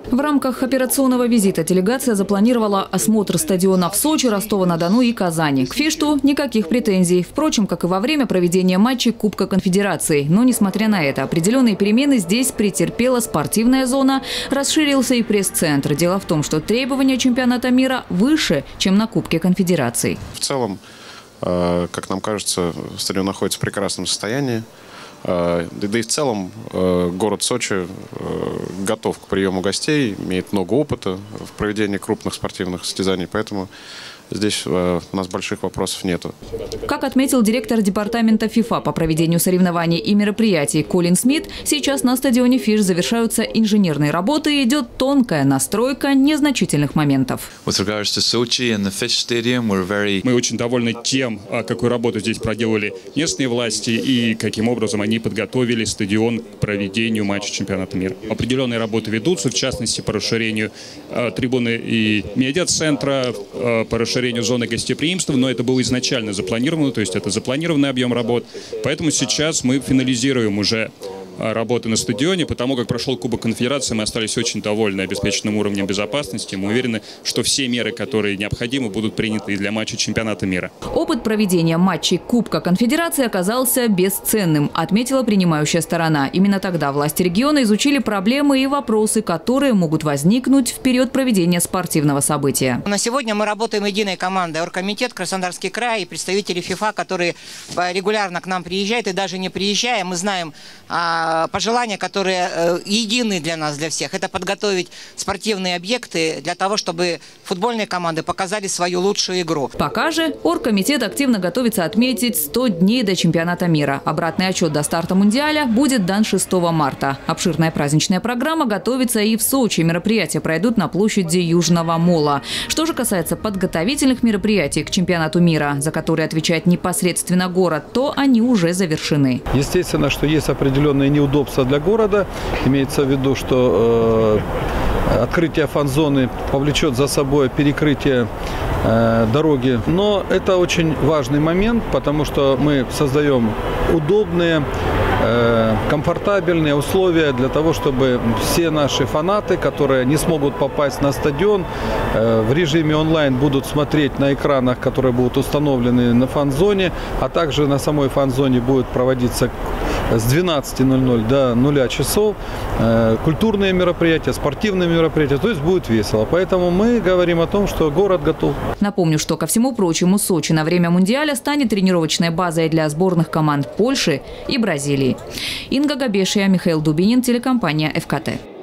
В рамках операционного визита делегация запланировала осмотр стадиона в Сочи, Ростова-на-Дону и Казани. К Фишту никаких претензий. Впрочем, как и во время проведения матчей Кубка Конфедерации. Но, несмотря на это, определенные перемены здесь претерпела спортивная зона, расширился и пресс-центр. Дело в том, что требования чемпионата мира выше, чем на Кубке Конфедерации. В целом, как нам кажется, стадион находится в прекрасном состоянии. Да и в целом город Сочи готов к приему гостей, имеет много опыта в проведении крупных спортивных состязаний, поэтому здесь у нас больших вопросов нету. Как отметил директор департамента ФИФА по проведению соревнований и мероприятий Колин Смит, сейчас на стадионе Фиш завершаются инженерные работы и идет тонкая настройка незначительных моментов. Мы очень довольны тем, какую работу здесь проделали местные власти и каким образом они подготовили стадион к проведению матча чемпионата мира. Определенные работы ведутся, в частности, по расширению трибуны и медиа-центра, по расширению зоны гостеприимства, но это было изначально запланировано, то есть это запланированный объем работ. Поэтому сейчас мы финализируем уже работы на стадионе. Потому как прошел Кубок Конфедерации, мы остались очень довольны обеспеченным уровнем безопасности. Мы уверены, что все меры, которые необходимы, будут приняты и для матча чемпионата мира. Опыт проведения матчей Кубка Конфедерации оказался бесценным, отметила принимающая сторона. Именно тогда власти региона изучили проблемы и вопросы, которые могут возникнуть в период проведения спортивного события. На сегодня мы работаем единой командой. Оргкомитет, Краснодарский край и представители ФИФА, которые регулярно к нам приезжают и даже не приезжая, мы знаем пожелания, которые едины для нас, для всех. Это подготовить спортивные объекты для того, чтобы футбольные команды показали свою лучшую игру. Пока же оргкомитет активно готовится отметить 100 дней до чемпионата мира. Обратный отчет до старта Мундиаля будет дан 6 марта. Обширная праздничная программа готовится и в Сочи. Мероприятия пройдут на площади Южного мола. Что же касается подготовительных мероприятий к чемпионату мира, за которые отвечает непосредственно город, то они уже завершены. Естественно, что есть определенные неудобства для города. Имеется в виду, что открытие фан-зоны повлечет за собой перекрытие дороги. Но это очень важный момент, потому что мы создаем удобные, комфортабельные условия для того, чтобы все наши фанаты, которые не смогут попасть на стадион, в режиме онлайн будут смотреть на экранах, которые будут установлены на фан-зоне, а также на самой фан-зоне будет проводиться с 12:00 до 0 часов культурные мероприятия, спортивные мероприятия, то есть будет весело. Поэтому мы говорим о том, что город готов. Напомню, что ко всему прочему Сочи на время Мундиаля станет тренировочной базой для сборных команд Польши и Бразилии. Инга Габешия, Михаил Дубинин, телекомпания ФКТ.